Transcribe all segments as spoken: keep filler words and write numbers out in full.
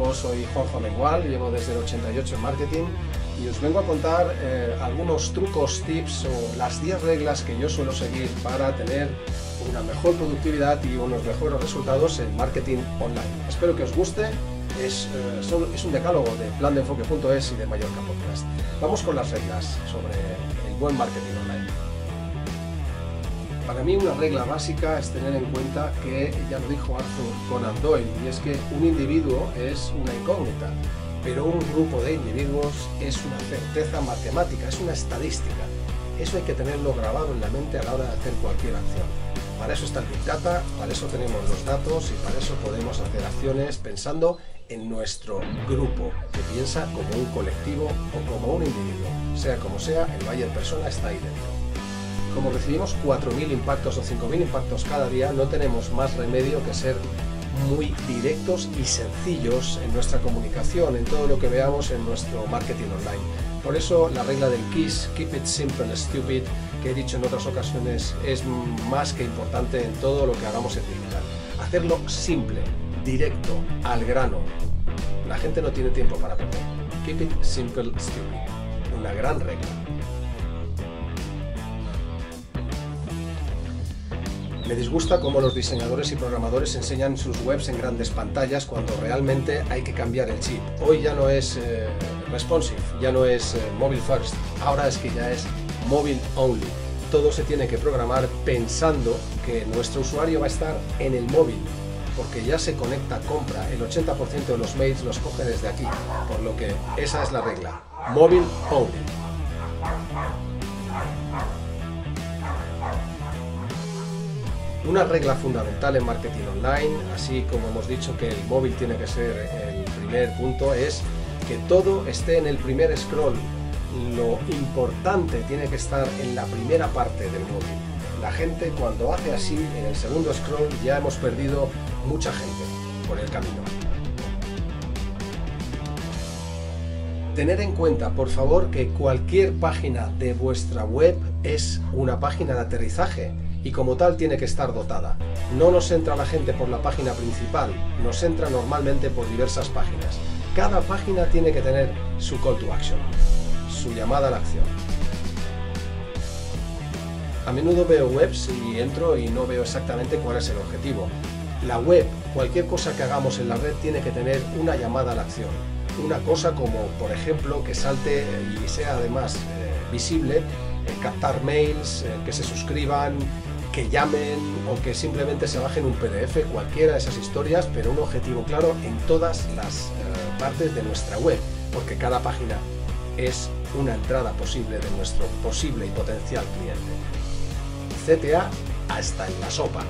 Yo soy Juanjo Amengual, llevo desde el ochenta y ocho en marketing y os vengo a contar eh, algunos trucos, tips o las diez reglas que yo suelo seguir para tener una mejor productividad y unos mejores resultados en marketing online. Espero que os guste. Es, eh, son, es un decálogo de plan de enfoque punto es y de Mallorca Podcast. Vamos con las reglas sobre el buen marketing online. Para mí una regla básica es tener en cuenta que, ya lo dijo Arthur Conan Doyle, y es que un individuo es una incógnita, pero un grupo de individuos es una certeza matemática, es una estadística. Eso hay que tenerlo grabado en la mente a la hora de hacer cualquier acción. Para eso está el Big Data, para eso tenemos los datos y para eso podemos hacer acciones pensando en nuestro grupo, que piensa como un colectivo o como un individuo. Sea como sea, el buyer persona está ahí dentro. Como recibimos cuatro mil impactos o cinco mil impactos cada día, no tenemos más remedio que ser muy directos y sencillos en nuestra comunicación, en todo lo que veamos en nuestro marketing online. Por eso la regla del KISS, Keep It Simple Stupid, que he dicho en otras ocasiones, es más que importante en todo lo que hagamos en digital. Hacerlo simple, directo, al grano. La gente no tiene tiempo para perder. Keep It Simple Stupid. Una gran regla. Me disgusta cómo los diseñadores y programadores enseñan sus webs en grandes pantallas cuando realmente hay que cambiar el chip. Hoy ya no es eh, responsive, ya no es eh, mobile first, ahora es que ya es mobile only. Todo se tiene que programar pensando que nuestro usuario va a estar en el móvil, porque ya se conecta, compra, el ochenta por ciento de los mails los coge desde aquí, por lo que esa es la regla, mobile only. Una regla fundamental en marketing online, así como hemos dicho que el móvil tiene que ser el primer punto, es que todo esté en el primer scroll. Lo importante tiene que estar en la primera parte del móvil. La gente cuando hace así, en el segundo scroll, ya hemos perdido mucha gente por el camino. Tener en cuenta, por favor, que cualquier página de vuestra web es una página de aterrizaje y como tal tiene que estar dotada. No nos entra la gente por la página principal, nos entra normalmente por diversas páginas. Cada página tiene que tener su call to action, su llamada a la acción. A menudo veo webs y entro y no veo exactamente cuál es el objetivo. La web, cualquier cosa que hagamos en la red tiene que tener una llamada a la acción. Una cosa como, por ejemplo, que salte y sea además eh, visible, eh, captar mails, eh, que se suscriban, que llamen o que simplemente se bajen un P D F, cualquiera de esas historias, pero un objetivo claro en todas las eh, partes de nuestra web, porque cada página es una entrada posible de nuestro posible y potencial cliente. C T A hasta en la sopa.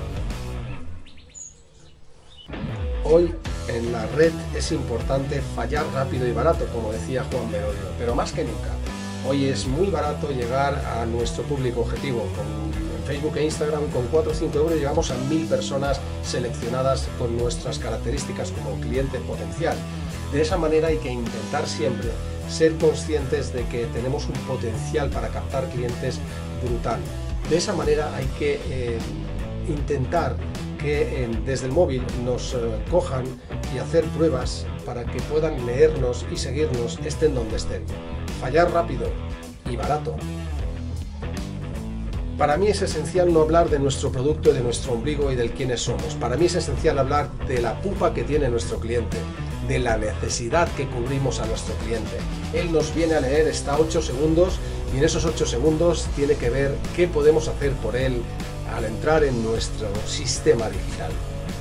Hoy en la red es importante fallar rápido y barato, como decía Juan Merodio, pero más que nunca. Hoy es muy barato llegar a nuestro público objetivo. Con Facebook e Instagram, con cuatro o cinco euros llegamos a mil personas seleccionadas con nuestras características como cliente potencial. De esa manera hay que intentar siempre ser conscientes de que tenemos un potencial para captar clientes brutal. De esa manera hay que eh, intentar que eh, desde el móvil nos eh, cojan y hacer pruebas para que puedan leernos y seguirnos estén donde estén. Fallar rápido y barato. Para mí es esencial no hablar de nuestro producto, de nuestro ombligo y del quiénes somos. Para mí es esencial hablar de la pupa que tiene nuestro cliente, de la necesidad que cubrimos a nuestro cliente. Él nos viene a leer, está ocho segundos y en esos ocho segundos tiene que ver qué podemos hacer por él al entrar en nuestro sistema digital.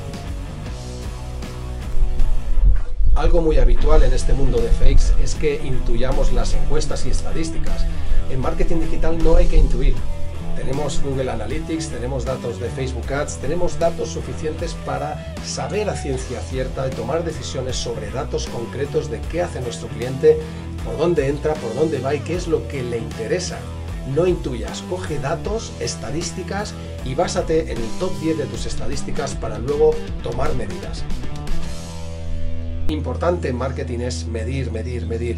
Algo muy habitual en este mundo de fakes es que intuyamos las encuestas y estadísticas. En marketing digital no hay que intuir. Tenemos Google Analytics, tenemos datos de Facebook Ads, tenemos datos suficientes para saber a ciencia cierta y tomar decisiones sobre datos concretos de qué hace nuestro cliente, por dónde entra, por dónde va y qué es lo que le interesa. No intuyas, coge datos, estadísticas y básate en el top diez de tus estadísticas para luego tomar medidas. Importante en marketing es medir, medir, medir.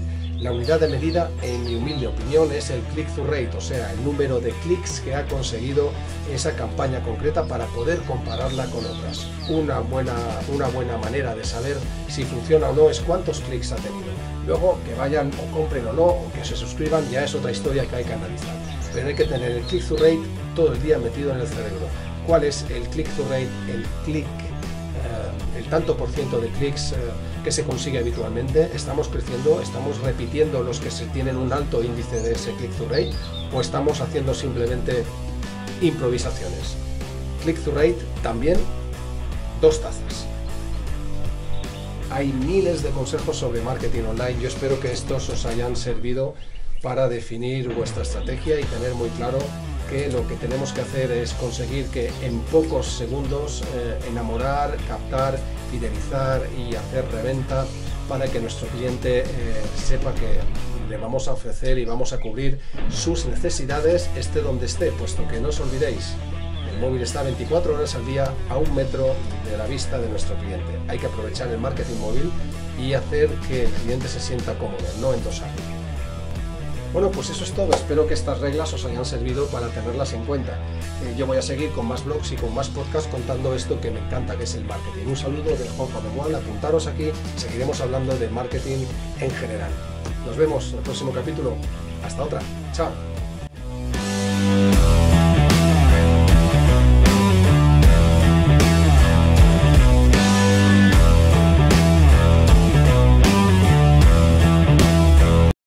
La unidad de medida, en mi humilde opinión, es el click-through rate, o sea, el número de clics que ha conseguido esa campaña concreta para poder compararla con otras. Una buena, una buena manera de saber si funciona o no es cuántos clics ha tenido. Luego, que vayan o compren o no, o que se suscriban, ya es otra historia que hay que analizar. Pero hay que tener el click-through rate todo el día metido en el cerebro. ¿Cuál es el click-through rate? El click, eh, el tanto por ciento de clics eh, que se consigue habitualmente. Estamos creciendo, estamos repitiendo los que se tienen un alto índice de ese click-through rate, o estamos haciendo simplemente improvisaciones. Click-through rate también, dos tazas. Hay miles de consejos sobre marketing online. Yo espero que estos os hayan servido para definir vuestra estrategia y tener muy claro que lo que tenemos que hacer es conseguir que en pocos segundos eh, enamorar, captar, fidelizar y hacer reventa para que nuestro cliente eh, sepa que le vamos a ofrecer y vamos a cubrir sus necesidades esté donde esté, puesto que no os olvidéis, el móvil está veinticuatro horas al día a un metro de la vista de nuestro cliente. Hay que aprovechar el marketing móvil y hacer que el cliente se sienta cómodo, no endosarlo. Bueno, pues eso es todo. Espero que estas reglas os hayan servido para tenerlas en cuenta. Eh, yo voy a seguir con más blogs y con más podcasts contando esto que me encanta, que es el marketing. Un saludo de Juan Pablo, apuntaros aquí, seguiremos hablando de marketing en general. Nos vemos en el próximo capítulo. Hasta otra. Chao.